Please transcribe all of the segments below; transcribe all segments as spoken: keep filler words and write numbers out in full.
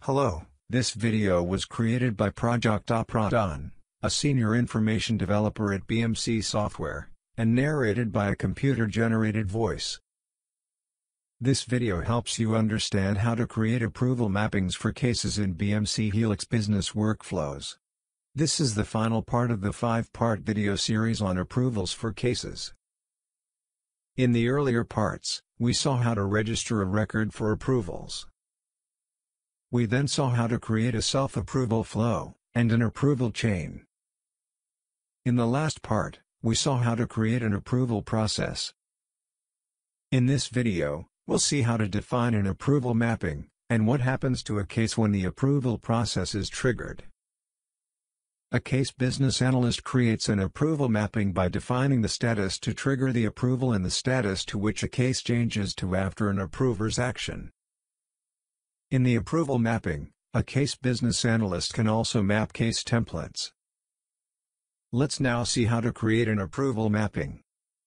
Hello, this video was created by Prajakta Pradhan, a senior information developer at B M C Software, and narrated by a computer-generated voice. This video helps you understand how to create approval mappings for cases in B M C Helix Business Workflows. This is the final part of the five-part video series on approvals for cases. In the earlier parts, we saw how to register a record for approvals. We then saw how to create a self-approval flow, and an approval chain. In the last part, we saw how to create an approval process. In this video, we'll see how to define an approval mapping, and what happens to a case when the approval process is triggered. A case business analyst creates an approval mapping by defining the status to trigger the approval and the status to which a case changes to after an approver's action. In the approval mapping, a case business analyst can also map case templates. Let's now see how to create an approval mapping.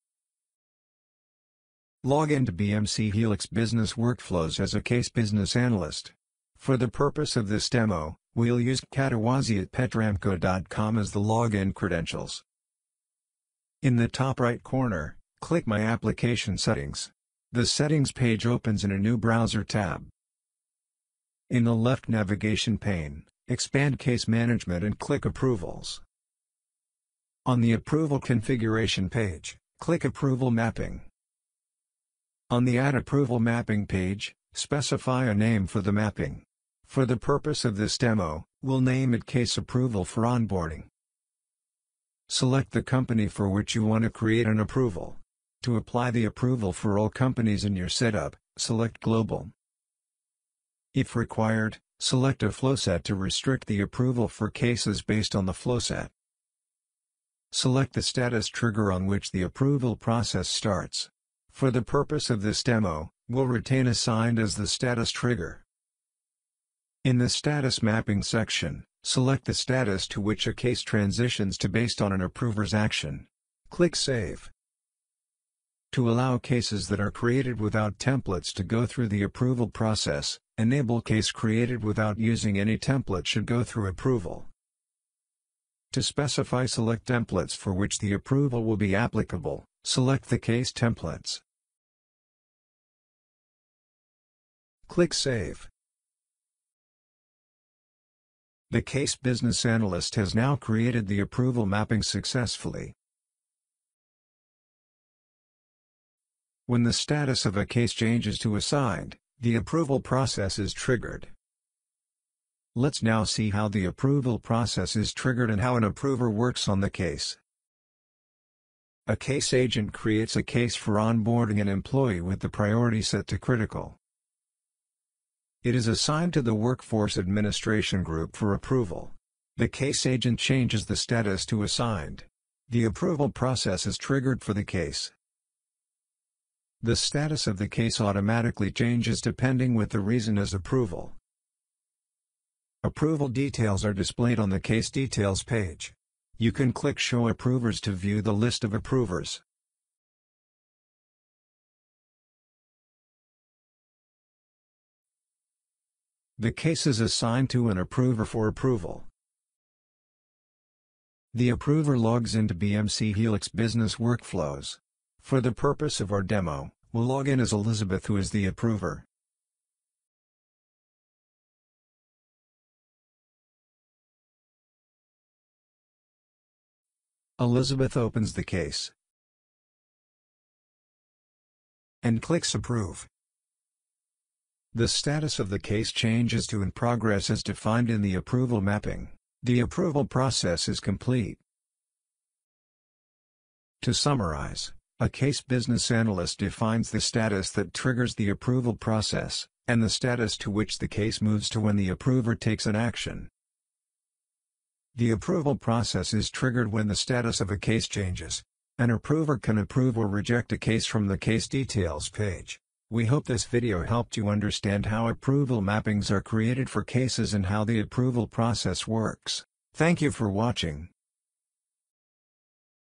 Log into B M C Helix Business Workflows as a case business analyst. For the purpose of this demo, we'll use katawazi at petramco dot com as the login credentials. In the top right corner, click My Application Settings. The Settings page opens in a new browser tab. In the left navigation pane, expand Case Management and click Approvals. On the Approval Configuration page, click Approval Mapping. On the Add Approval Mapping page, specify a name for the mapping. For the purpose of this demo, we'll name it Case Approval for Onboarding. Select the company for which you want to create an approval. To apply the approval for all companies in your setup, select Global. If required, select a flowset to restrict the approval for cases based on the flowset. Select the status trigger on which the approval process starts. For the purpose of this demo, we'll retain assigned as the status trigger. In the Status Mapping section, select the status to which a case transitions to based on an approver's action. Click Save. To allow cases that are created without templates to go through the approval process, enable case created without using any template should go through approval. To specify select templates for which the approval will be applicable, select the case templates. Click Save. The Case Business Analyst has now created the approval mapping successfully. When the status of a case changes to assigned, the approval process is triggered. Let's now see how the approval process is triggered and how an approver works on the case. A case agent creates a case for onboarding an employee with the priority set to critical. It is assigned to the Workforce Administration Group for approval. The case agent changes the status to assigned. The approval process is triggered for the case. The status of the case automatically changes depending with the reason as approval. Approval details are displayed on the Case Details page. You can click Show Approvers to view the list of approvers. The case is assigned to an approver for approval. The approver logs into B M C Helix Business Workflows. For the purpose of our demo, we'll log in as Elizabeth, who is the approver. Elizabeth opens the case and clicks Approve. The status of the case changes to In Progress as defined in the approval mapping. The approval process is complete. To summarize, a case business analyst defines the status that triggers the approval process, and the status to which the case moves to when the approver takes an action. The approval process is triggered when the status of a case changes. An approver can approve or reject a case from the Case Details page. We hope this video helped you understand how approval mappings are created for cases and how the approval process works. Thank you for watching.